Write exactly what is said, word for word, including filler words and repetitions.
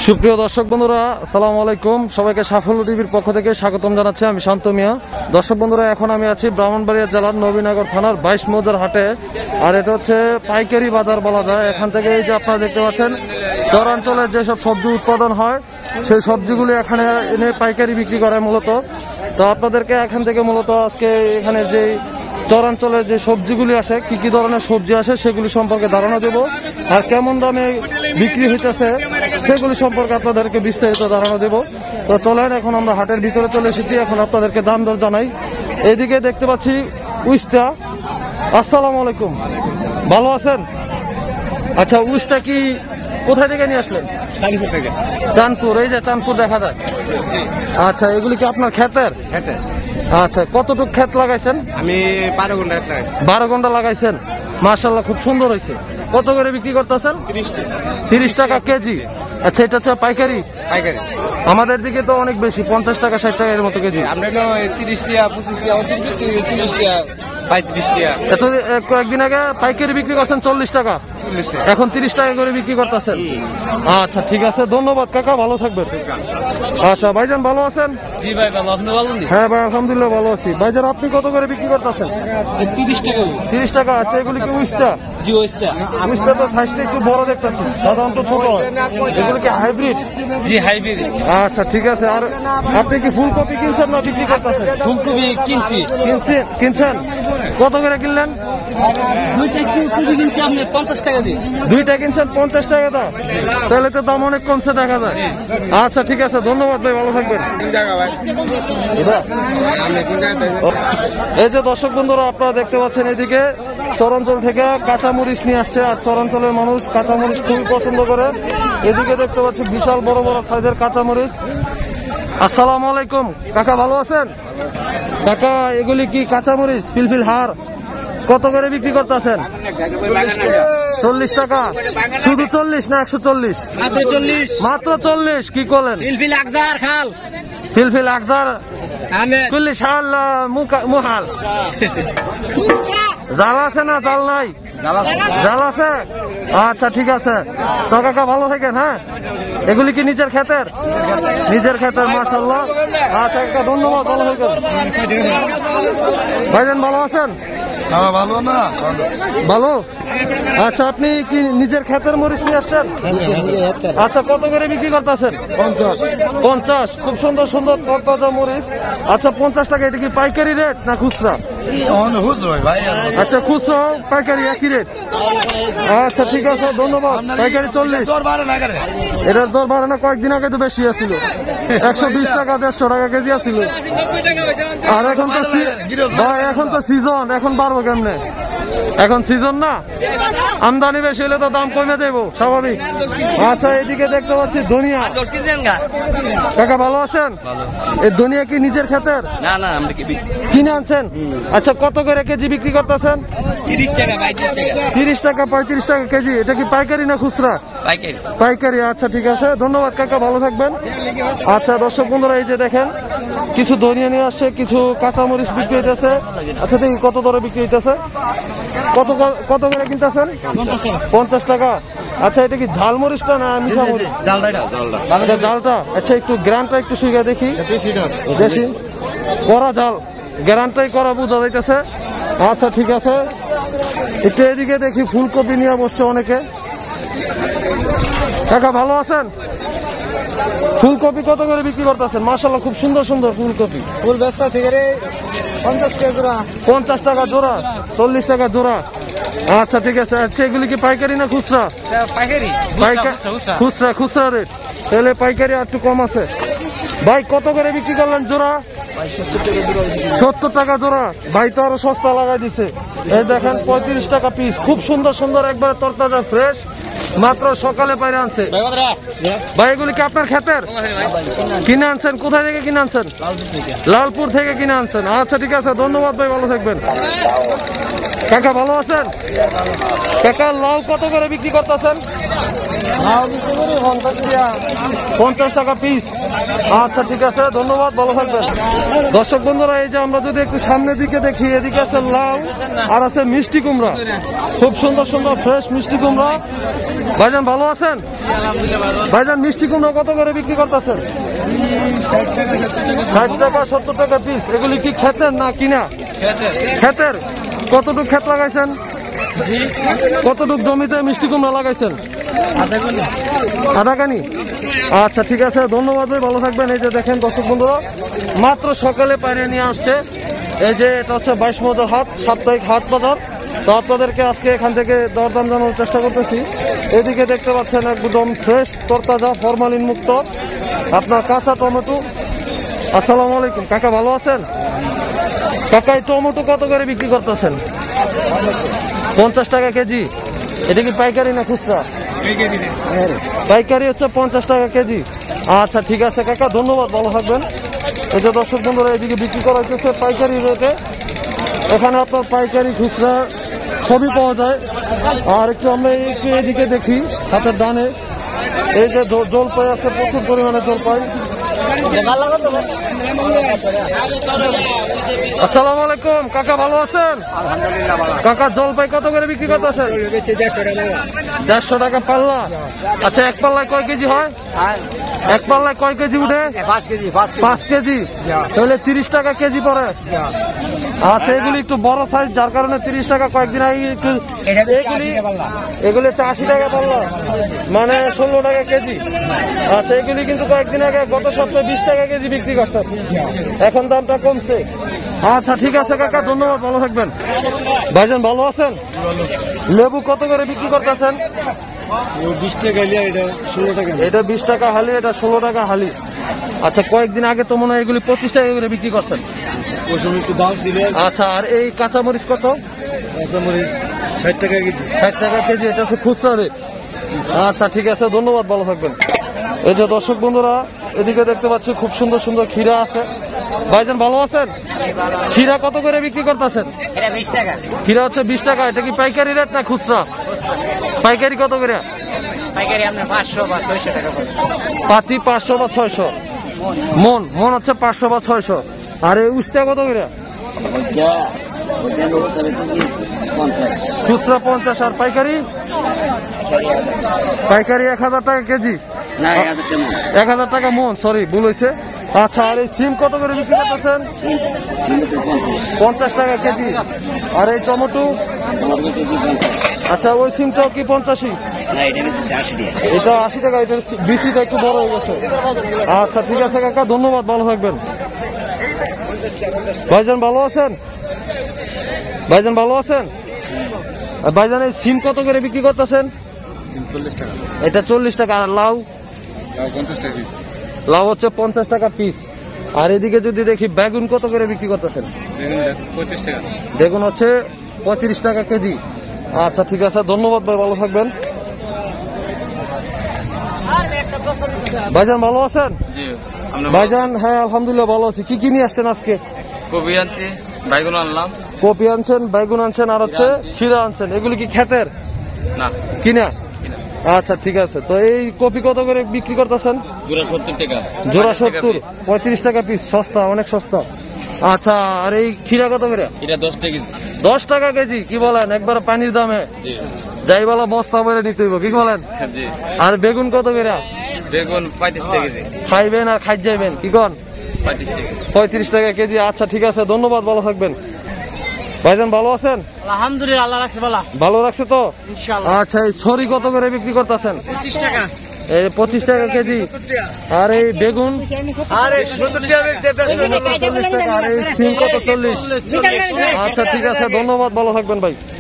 সুপ্রিয় দর্শক বন্ধুরা, আসসালামু আলাইকুম। সবাইকে সাফল্য টিভির পক্ষ থেকে স্বাগতম জানাচ্ছি। আমি শান্ত মিয়া। দর্শক বন্ধুরা, এখন আমি আছি ব্রাহ্মণবাড়িয়া জেলার নবীনগর থানার বাইশ মৌজার হাটে। আর এটা হচ্ছে পাইকারি বাজার বলা যায়। এখান থেকে এই যে আপনারা দেখতে পাচ্ছেন, চরাঞ্চলে যেসব সবজি উৎপাদন হয় সেই সবজিগুলি এখানে এনে পাইকারি বিক্রি করে মূলত। তো আপনাদেরকে এখান থেকে মূলত আজকে এখানে যে চরাঞ্চলের যে সবজিগুলি আসে, কি কি ধরনের সবজি আসে সেগুলি সম্পর্কে ধারণা দেব, আর কেমন দামে বিক্রি হইতেছে সেগুলি সম্পর্কে আপনাদেরকে বিস্তারিত ধারণা দেব। তো চলেন, এখন আমরা হাটের ভিতরে চলে এসেছি। এখন আপনাদেরকে দাম দর জানাই। এইদিকে দেখতে পাচ্ছি উস্তা। আসসালামু আলাইকুম, ভালো আছেন? আচ্ছা, উস্তা কি কোথায় থেকে নিয়ে আসলেন? চাঁদপুর থেকে। চাঁদপুর, এই যে চাঁদপুর দেখা যায়। আচ্ছা, এগুলি কি আপনার ক্ষেতের? খেতে আচ্ছা, কতটুকু ক্ষেত লাগাইছেন? আমি বারো ঘন্টা বারো ঘন্টা লাগাইছেন। মাশাআল্লাহ, খুব সুন্দর হয়েছে। কত করে বিক্রি করতেছেন? তিরিশ টাকা কেজি। আচ্ছা, এটা হচ্ছে পাইকারি? পাইকারি। আমাদের দিকে তো অনেক বেশি, পঞ্চাশ টাকা ষাট টাকা এর মতো কেজি। আমরা তিরিশ টাকা পঁচিশ টাকা চল্লিশ টাকা পঁয়ত্রিশ টাকা। এত কয়েকদিন আগে পাইকারি বিক্রি করছেন চল্লিশ টাকা, চল্লিশ টাকা, এখন তিরিশ টাকা করে বিক্রি করতেছেন। আচ্ছা, ঠিক আছে, ধন্যবাদ কাকা, ভালো থাকবেন। আচ্ছা ভাইজান, ভালো আছেন? জি ভাই, ভালো। আপনি ভালো? হ্যাঁ ভাই, আলহামদুলিল্লাহ ভালো আছি। ভাইজান, আপনি কত করে বিক্রি করতেছেন? তিরিশ টাকা। তিরিশ টাকা। আচ্ছা, এগুলি কি উস্তা? জি, ওইটা উস্তা তো সাইজটা একটু বড় দেখতেছি, সাধারণত ছোট হয়। এগুলো কি হাইব্রিড? জি, হাইব্রিড। আচ্ছা, ঠিক আছে। আর আপনি কি ফুলকপি কিনছেন না বিক্রি করতেছেন? ফুলকপি কিনছি। কিনছেন? কিনছেন কত করে কিনলেন? দুইটা ফুলকপি কিনছি আপনি পঞ্চাশ টাকা দিয়ে। দুইটা কিনছেন পঞ্চাশ টাকা দাম? তাহলে তো দাম অনেক কমছে দেখা যায়। আচ্ছা, ঠিক আছে, ধন্যবাদ ভাই, ভালো থাকবেন। এই যে দর্শক বন্ধুরা, আপনারা দেখতে পাচ্ছেন এদিকে চরাঞ্চল থেকে কাঁচামরিচ নিয়ে আসছে। আর চরাঞ্চলের মানুষ কাঁচামরিচ খুবই পছন্দ করে। এদিকে দেখতে পাচ্ছি বিশাল বড় বড় সাইজের কাঁচামরিচ। আসসালামু আলাইকুম কাকা, ভালো আছেন? কাকা, এগুলি কি কাঁচামরিচ ফিলফিল হার? কত করে বিক্রি করতেছেন? চল্লিশ টাকা। শুধু চল্লিশ না একশো চল্লিশ? মাত্র চল্লিশ। মাত্র চল্লিশ? কি করলেন? ফিলফিল আকজার খাল। ফিলফিল আকদার চল্লিশ হাল মুহাল। জাল আছে না জাল নাই? জাল আছে। আচ্ছা, ঠিক আছে। তো কাকা, ভালো থাকেন। হ্যাঁ, এগুলি কি নিজের ক্ষেতের? নিজের ক্ষেতের, মাশাআল্লাহ। আচ্ছা কাকা, ধন্যবাদ, ভালো থাকেন। ভাইজান, ভালো আছেন? ভালো না ভালো। আচ্ছা, আপনি কি নিজের ক্ষেতের মরিচ নিয়ে আসছেন? আচ্ছা, কত করে বিক্রি করতেছেন? পঞ্চাশ। পঞ্চাশ। খুব সুন্দর সুন্দর তরতাজা মরিচ। আচ্ছা, পঞ্চাশ টাকা। এটা কি পাইকারি রেট না খুচরা? আচ্ছা, খুচরা পাইকারি একই রেট। আচ্ছা, ঠিক আছে, ধন্যবাদ। পাইকারি চল্লিশ। এটার দর বাড়ে না? কয়েকদিন আগে তো বেশি আছিল, একশো বিশ টাকা দেড়শো টাকা কেজি আছিল। আর এখন তো ভাই, এখন তো সিজন, এখন বাড়বো কেমনে? এখন সিজন না, আমদানি বেশি হলে তো দাম কমে যাবো, স্বাভাবিক। আচ্ছা, এদিকে দেখতে পাচ্ছি ধনিয়া। কাকা, ভালো আছেন? এই ধনিয়া কি নিজের ক্ষেতের? না না, আমরা কিনে আনছেন? আচ্ছা, কত করে কেজি বিক্রি করতেছেন? তিরিশ টাকা পঁয়ত্রিশ টাকা। তিরিশ টাকা পঁয়ত্রিশ টাকা কেজি। এটা কি পাইকারি না খুচরা? পাইকারি। পাইকারি। আচ্ছা, ঠিক আছে, ধন্যবাদ কাকা, ভালো থাকবেন। আচ্ছা দর্শক বন্ধুরা, এই যে দেখেন কিছু ধনিয়া নিয়ে আসছে, কিছু কাঁচামরিচ বিক্রি হইতেছে। আচ্ছা, দেখি কত দরে বিক্রি হইতেছে। কত কত করে কিনতেছেন? পঞ্চাশ টাকা। আচ্ছা, এটা কি ঝালমরিচটা না মিঠা মরিচ? আচ্ছা, ঝালটা। আচ্ছা, একটু গ্রানটা একটু শুইয়া দেখি। বেশি করা ঝাল, গ্রানটাই করা বোঝা যাইতেছে। আচ্ছা, ঠিক আছে, একটু এদিকে দেখি ফুলকপি নিয়ে বসছে অনেকে। কাকা, ভালো আছেন? ফুলকপি কত করে বিক্রি করতেছেন? মাশাআল্লাহ, খুব সুন্দর সুন্দর ফুলকপি। ফুল ব্যবসা থেকে পঞ্চাশ টাকা জোড়া। পঞ্চাশ টাকা জোড়া, চল্লিশ টাকা জোড়া। আচ্ছা, ঠিক আছে। আচ্ছা, এগুলি কি পাইকারি না খুচরা? পাইকারি। খুচরা। খুচরা রেট, তাহলে পাইকারি আর একটু কম আছে। ভাই, কত করে বিক্রি করলেন জোড়া? সত্তর টাকা জোড়া। ভাই তো আরো সস্তা লাগাই দিছে। এই দেখেন পঁয়ত্রিশ টাকা পিস। খুব সুন্দর সুন্দর, একবারে তরতাজা ফ্রেশ, মাত্র সকালে পাইরে আনছে। ভাই, এগুলি কি আপনার ক্ষেতের? কিনে আনছেন? কোথায় থেকে কিনে আনছেন? লালপুর থেকে কিনে আনছেন। আচ্ছা, ঠিক আছে, ধন্যবাদ ভাই, ভালো থাকবেন। কাকা ভালো আছেন? কাকা লাউ কত করে বিক্রি করতেছেন? লাউ বিক্রি করি পঞ্চাশ টাকা। পঞ্চাশ টাকা পিস। আচ্ছা ঠিক আছে, ধন্যবাদ, ভালো থাকবেন। দর্শক বন্ধুরা, এই যে আমরা যদি একটু সামনের দিকে দেখি, এদিকে আছে লাউ আর আছে মিষ্টি কুমড়া, খুব সুন্দর সুন্দর ফ্রেশ মিষ্টি কুমড়া। ভাইজান ভালো আছেন? ভাইজান মিষ্টি কুমড়া কত করে বিক্রি করতেছেন? ষাট টাকা সত্তর টাকা পিস। এগুলি কি ক্ষেতের না কিনা? ক্ষেতের। কতটুক ক্ষেত লাগাইছেন? কতটুক জমিতে মিষ্টি কুমড়া লাগাইছেন? আধা কানি। আচ্ছা ঠিক আছে, ধন্যবাদ ভাই, ভালো থাকবেন। এই যে দেখেন দর্শক বন্ধুরা, মাত্র সকালে পাইরে নিয়ে আসছে। এই যে এটা হচ্ছে বাইশ মৌজার হাট, সাপ্তাহিক হাট বাজার। তো আপনাদেরকে আজকে এখান থেকে দরদাম জানানোর চেষ্টা করতেছি। এদিকে দেখতে পাচ্ছেন একদম ফ্রেশ তরতাজা ফরমালিন মুক্ত আপনার কাঁচা টমেটো। আসসালামু আলাইকুম কাকা, ভালো আছেন? কাকা এই টমেটো কত করে বিক্রি করতেছেন? পঞ্চাশ টাকা কেজি। এটা কি পাইকারি না খুচরা? পাইকারি হচ্ছে পঞ্চাশ টাকা কেজি। আচ্ছা ঠিক আছে কাকা, ধন্যবাদ, ভালো থাকবেন। এই যে দর্শক বন্ধুরা, এদিকে বিক্রি করা হচ্ছে পাইকারি রেটে। এখানে আপনার পাইকারি খুচরা সবই পাওয়া যায়। আর একটু আমরা একটু এদিকে দেখি, হাতের ডানে এই যে জলপাই আছে, প্রচুর পরিমাণে জলপাই। আসসালামু আলাইকুম কাকা, ভালো আছেন? কাকা জলপাই কত করে বিক্রি করতেছেন? দেড়শো টাকা পাল্লা। আচ্ছা এক পাল্লায় কয় কেজি হয়? এক পাল্লায় কয় কেজি উঠে? পাঁচ কেজি। তাহলে তিরিশ টাকা কেজি পড়ে। আচ্ছা এগুলি একটু বড় সাইজ, যার কারণে তিরিশ টাকা। কয়েকদিন আগে একটু এগুলি এগুলি হচ্ছে আশি টাকা পাল্লা, মানে ষোলো টাকা কেজি। আচ্ছা এগুলি কিন্তু কয়েকদিন আগে গত সপ্তাহে বিশ টাকা কেজি বিক্রি করছেন, এখন দামটা কমছে। আচ্ছা ঠিক আছে কাকা, ধন্যবাদ, ভালো থাকবেন। ভাইজান ভালো আছেন? লেবু কত করে বিক্রি করতেছেন? বিশ টাকা এটা ষোলো টাকা। এটা বিশ টাকা হালি, এটা ষোলো টাকা হালি। আচ্ছা কয়েকদিন আগে তো মনে হয় এগুলি পঁচিশ টাকা করে বিক্রি করছেন। ওই সময় একটু দাম ছিল। আচ্ছা আর এই কাঁচামরিচ কত? কাঁচামরিচ ষাট টাকা কেজি। ষাট টাকা কেজি, এটা হচ্ছে খুচরা রেট। আচ্ছা ঠিক আছে, ধন্যবাদ, ভালো থাকবেন। এই যে দর্শক বন্ধুরা, এদিকে দেখতে পাচ্ছি খুব সুন্দর সুন্দর ক্ষীরা আছে। ভাইজান ভালো আছেন? ক্ষীরা কত করে বিক্রি করতেছেন? ক্ষীরা হচ্ছে বিশ টাকা। এটা কি পাইকারি রেট না খুচরা? পাইকারি কত করে? পাতি পাঁচশো বা ছয়শো মন। মন হচ্ছে পাঁচশো বা ছয়শো। আর এই উস্তা কত করে? খুচরা পঞ্চাশ আর পাইকারি? পাইকারি এক হাজার টাকা কেজি। এক হাজার টাকা মন, সরি ভুল হয়েছে। আচ্ছা আর এই সিম কত করে বিক্রি করতেছেন? পঞ্চাশ টাকা কেজি। আর এই টমেটো? আচ্ছা ওই সিমটাও কি পঞ্চাশি? এটা আশি টাকা। এটা বিসিটা একটু বড় হয়ে গেছে। আচ্ছা ঠিক আছে কাকা, ধন্যবাদ, ভালো থাকবেন। ভাইজান ভালো আছেন? ভাইজান ভালো আছেন? ভাইজান এই সিম কত করে বিক্রি করতেছেন? এটা চল্লিশ টাকা। আর লাউ? লাউ হচ্ছে পঞ্চাশ টাকা পিস। আর এদিকে যদি দেখি বেগুন কত করে বিক্রি করতেছেন? বেগুন হচ্ছে পঁয়ত্রিশ টাকা কেজি। আচ্ছা ঠিক আছে, ধন্যবাদ ভাই, ভালো থাকবেন। ভাইজান ভালো আছেন? ভাইজান হ্যাঁ আলহামদুলিল্লাহ ভালো আছি। কি কি নিয়ে আসছেন আজকে? কপি আনছি, বাইগুন আনলাম। কপি আনছেন, বাইগুন আনছেন, আর হচ্ছে ক্ষীরা আনছেন। এগুলি কি ক্ষেতের না কিনা? আচ্ছা ঠিক আছে। তো এই কপি কত করে বিক্রি করতেছেন? জোড়া সত্তর টাকা। জোড়া সত্তর, পঁয়ত্রিশ টাকা পিস, সস্তা, অনেক সস্তা। আচ্ছা আর এই ক্ষীরা কত করে? এটা দশ টাকা কেজি। দশ টাকা কেজি? কি বলেন, একবার পানির দামে। যাই বলা বস্তা ভরে নিতে হইব, কি বলেন? আর বেগুন কত করে? বেগুন পঁয়ত্রিশ টাকা কেজি। খাইবেন আর খাই যাইবেন, কি কন? পঁয়ত্রিশ টাকা। পঁয়ত্রিশ টাকা কেজি। আচ্ছা ঠিক আছে, ধন্যবাদ, ভালো থাকবেন। ভাইজান ভালো আছেন? আলহামদুলিল্লাহ, আল্লাহ রাখছে ভালো। ভালো রাখছে তো? ইনশাআল্লাহ। আচ্ছা এই ছড়ি কত করে বিক্রি করতেছেন? পঁচিশ টাকা। এই পঁচিশ টাকা কেজি। আর এই বেগুন? চল্লিশ টাকা। আর এই সিম কত? চল্লিশ। আচ্ছা ঠিক আছে, ধন্যবাদ, ভালো থাকবেন ভাই।